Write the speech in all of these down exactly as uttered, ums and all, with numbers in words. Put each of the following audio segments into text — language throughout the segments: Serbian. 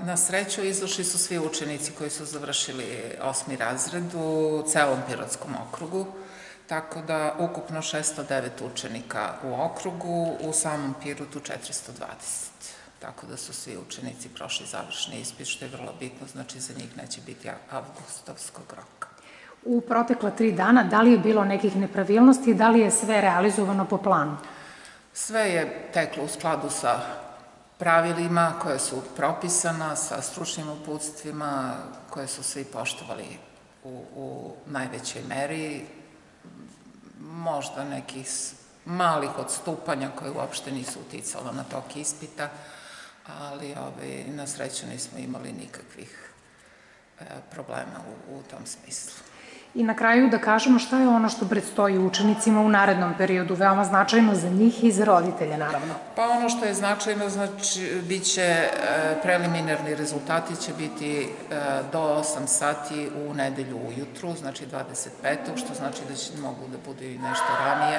Na sreću izašli su svi učenici koji su završili osmi razred u celom Pirotskom okrugu, tako da ukupno šesto devet učenika u okrugu, u samom Pirotu četiristo dvadeset. Tako da su svi učenici prošli završni ispit, što je vrlo bitno, znači za njih neće biti avgustovskog roka. U protekla tri dana, da li je bilo nekih nepravilnosti i da li je sve realizovano po planu? Sve je teklo u skladu sa pravilima koje su propisana, sa stručnim uputstvima koje su svi poštovali u najvećoj meri. Možda nekih malih odstupanja koje uopšte nisu uticalo na tok ispita, ali na sreću nismo imali nikakvih problema u tom smislu. I na kraju da kažemo šta je ono što predstoji učenicima u narednom periodu, veoma značajno za njih i za roditelje, naravno. Pa ono što je značajno, znači, bit će, preliminarni rezultati će biti do osam sati u nedelju ujutru, znači dvadeset petog što znači da će mogu da budu i nešto ranije.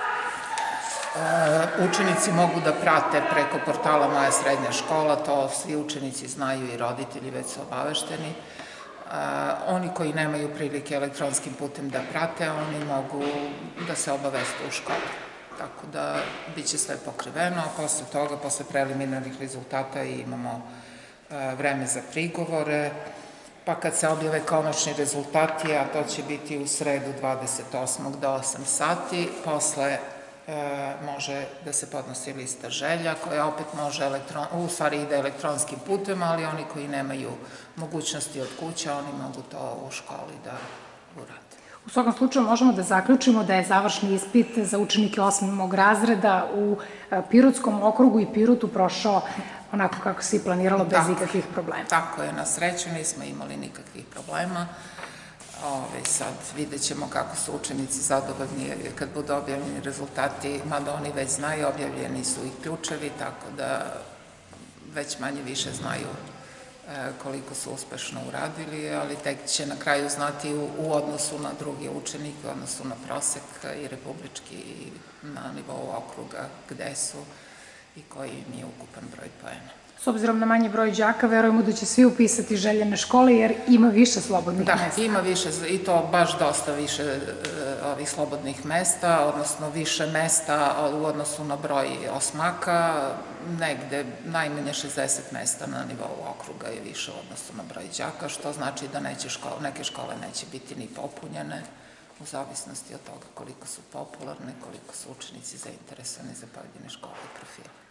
Učenici mogu da prate preko portala Moja srednja škola, to svi učenici znaju i roditelji već su obavešteni. Oni koji nemaju prilike elektronskim putem da prate, oni mogu da se obaveste u školi. Tako da bit će sve pokriveno, a posle toga, posle preliminarnih rezultata imamo vreme za prigovore, pa kad se objave konačni rezultati, a to će biti u sredu dvadeset osmog do osam sati, posle može da se podnosi lista želja, koja opet može, u stvari ide elektronskim putem, ali oni koji nemaju mogućnosti od kuće, oni mogu to u školi da urade. U svakom slučaju možemo da zaključimo da je završni ispit za učenike osmog razreda u Pirotskom okrugu i Pirotu prošao onako kako se i planiralo, bez ikakvih problema. Tako je, na sreću nismo imali nikakvih problema. Sad vidjet ćemo kako su učenici zadovoljni kad budu objavljeni rezultati, mada oni već znaju, objavljeni su i ključevi, tako da već manje više znaju koliko su uspešno uradili, ali tek će na kraju znati u odnosu na druge učenike, u odnosu na prosek i republički i na nivou okruga gde su i koji im je ukupan broj poena. S obzirom na manji broj đaka, verujemo da će svi upisati željene škole, jer ima više slobodnih mesta. Da, ima više, i to baš dosta više ovih slobodnih mesta, odnosno više mesta u odnosu na broj osmaka, negde najmanje šezdeset mesta na nivou okruga je više u odnosu na broj đaka, što znači da neke škole neće biti ni popunjene, u zavisnosti od toga koliko su popularne, koliko su učenici zainteresovani za pojedine škole i profile.